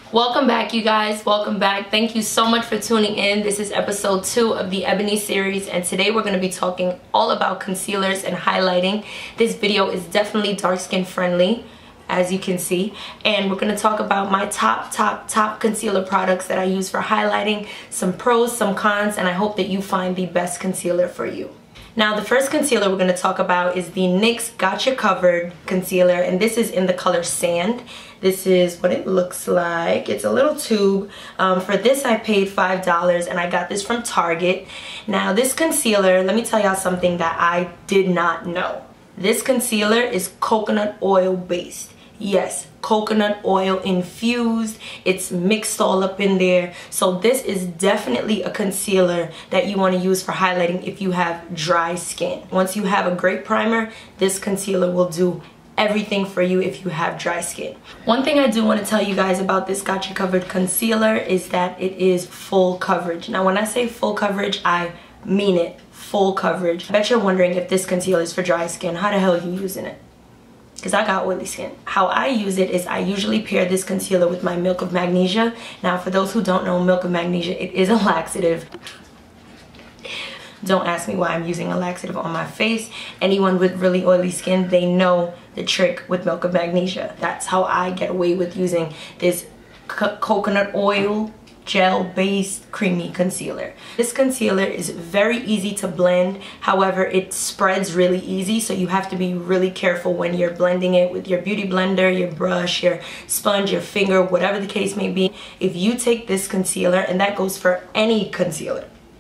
Welcome back, you guys. Welcome back. Thank you so much for tuning in. This is episode 2 of the Ebony series, and today we're going to be talking all about concealers and highlighting. This video is definitely dark skin friendly, as you can see, and we're going to talk about my top concealer products that I use for highlighting, some pros, some cons, and I hope that you find the best concealer for you. Now, the first concealer we're going to talk about is the NYX Gotcha Covered Concealer, and this is in the color Sand. This is what it looks like. It's a little tube. For this, I paid $5, and I got this from Target. Now, this concealer, let me tell y'all something that I did not know. This concealer is coconut oil based. Yes, coconut oil infused. It's mixed all up in there. So this is definitely a concealer that you want to use for highlighting if you have dry skin. Once you have a great primer, this concealer will do everything for you if you have dry skin. One thing I do want to tell you guys about this Gotcha Covered Concealer is that it is full coverage. Now, when I say full coverage, I mean it. Full coverage. I bet you're wondering if this concealer is for dry skin. How the hell are you using it? Because I got oily skin. How I use it is I usually pair this concealer with my Milk of Magnesia. Now, for those who don't know, Milk of Magnesia, it is a laxative. Don't ask me why I'm using a laxative on my face. Anyone with really oily skin, they know the trick with Milk of Magnesia. That's how I get away with using this coconut oil gel-based creamy concealer. This concealer is very easy to blend. However, it spreads really easy, so you have to be really careful when you're blending it with your beauty blender, your brush, your sponge, your finger, whatever the case may be. If you take this concealer, and that goes for any concealer,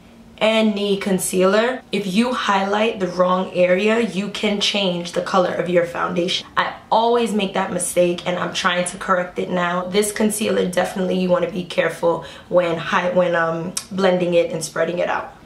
if you highlight the wrong area, you can change the color of your foundation. I always make that mistake, and I'm trying to correct it now. This concealer, definitely you want to be careful when blending it and spreading it out.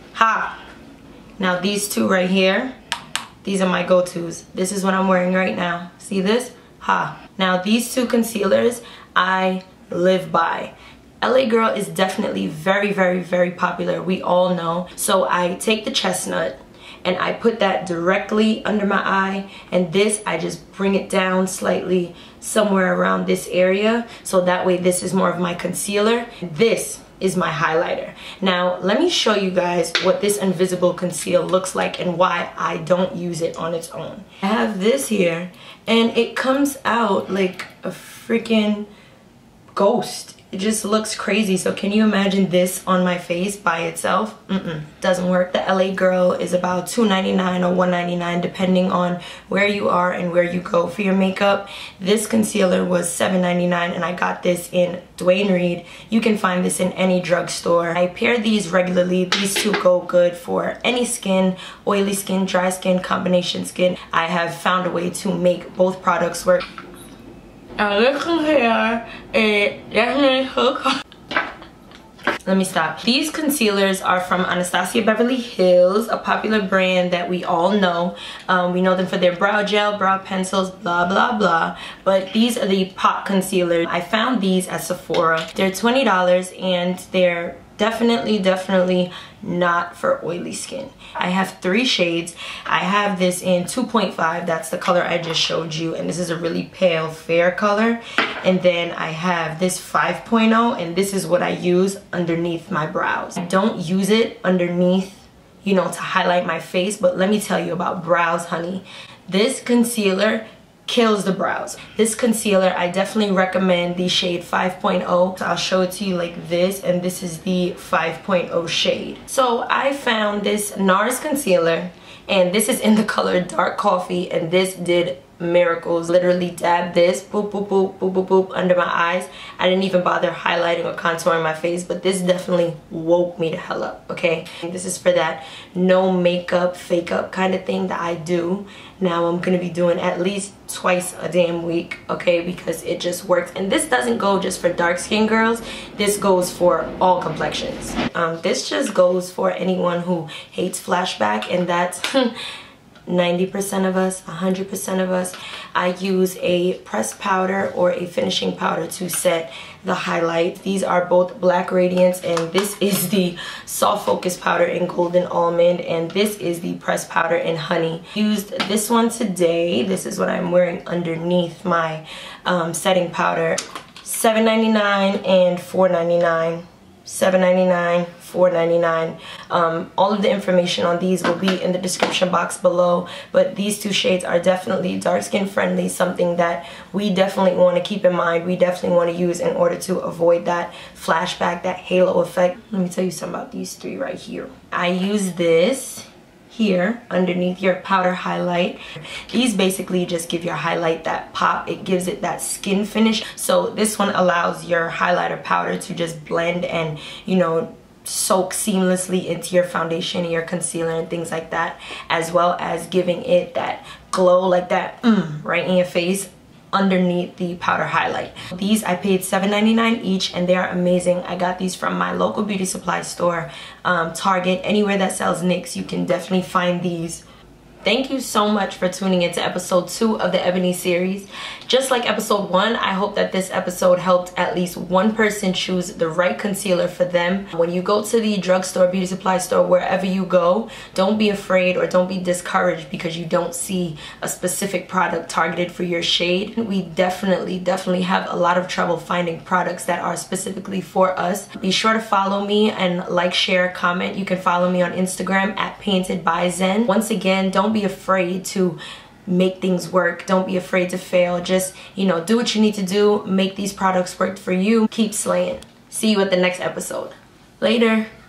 Now, these two right here, these are my go-tos. This is what I'm wearing right now. See this? Now, these two concealers I live by. LA Girl is definitely very popular, we all know. So I take the chestnut and I put that directly under my eye, and this I just bring it down slightly somewhere around this area, so that way this is more of my concealer. This is my highlighter. Now, let me show you guys what this invisible conceal looks like and why I don't use it on its own. I have this here, and it comes out like a freaking ghost. It just looks crazy. So can you imagine this on my face by itself? Doesn't work. The LA Girl is about $2.99 or $1.99 depending on where you are and where you go for your makeup. This concealer was $7.99, and I got this in Duane Reade. You can find this in any drugstore. I pair these regularly. These two go good for any skin, oily skin, dry skin, combination skin. I have found a way to make both products work. Listen here, it definitely hooks. Let me stop. These concealers are from Anastasia Beverly Hills, a popular brand that we all know. We know them for their brow gel, brow pencils, blah blah blah. But these are the Pot Concealers. I found these at Sephora. They're $20, and they're definitely not for oily skin. I have 3 shades. I have this in 2.5, that's the color I just showed you, and this is a really pale fair color. And then I have this 5.0, and this is what I use underneath my brows. I don't use it underneath, you know, to highlight my face, but let me tell you about brows, honey. This concealer kills the brows. This concealer, I definitely recommend the shade 5.0. So I'll show it to you like this, and this is the 5.0 shade. So I found this NARS concealer, and this is in the color Dark Coffee, and this did miracles. Literally dabbed this boop boop boop boop boop boop under my eyes. I didn't even bother highlighting or contouring my face, but this definitely woke me the hell up, okay? This is for that no makeup, fake up kind of thing that I do. Now I'm gonna be doing at least twice a damn week, okay, because it just works. And this doesn't go just for dark skin girls, this goes for all complexions. This just goes for anyone who hates flashback, and that's 90% of us, 100% of us. I use a pressed powder or a finishing powder to set the highlight. These are both Black Radiance, and this is the Soft Focus powder in Golden Almond, and this is the pressed powder in Honey. Used this one today. This is what I'm wearing underneath my setting powder. $7.99 and $4.99. $7.99, $4.99. All of the information on these will be in the description box below, but these two shades are definitely dark skin friendly, something that we definitely want to keep in mind. We definitely want to use in order to avoid that flashback, that halo effect. Let me tell you something about these three right here. I use this here underneath your powder highlight. These basically just give your highlight that pop. It gives it that skin finish. So this one allows your highlighter powder to just blend and, you know, soak seamlessly into your foundation and your concealer and things like that, as well as giving it that glow, like that right in your face underneath the powder highlight. These I paid $7.99 each, and they are amazing. I got these from my local beauty supply store, Target. Anywhere that sells NYX, you can definitely find these. Thank you so much for tuning into episode 2 of the Ebony series. Just like episode 1, I hope that this episode helped at least one person choose the right concealer for them. When you go to the drugstore, beauty supply store, wherever you go, don't be afraid or don't be discouraged because you don't see a specific product targeted for your shade. We definitely have a lot of trouble finding products that are specifically for us. Be sure to follow me and like, share, comment. You can follow me on Instagram at Painted by Zen. Once again, don't be afraid to make things work. Don't be afraid to fail. Just, you know, do what you need to do. Make these products work for you. Keep slaying. See you at the next episode. Later.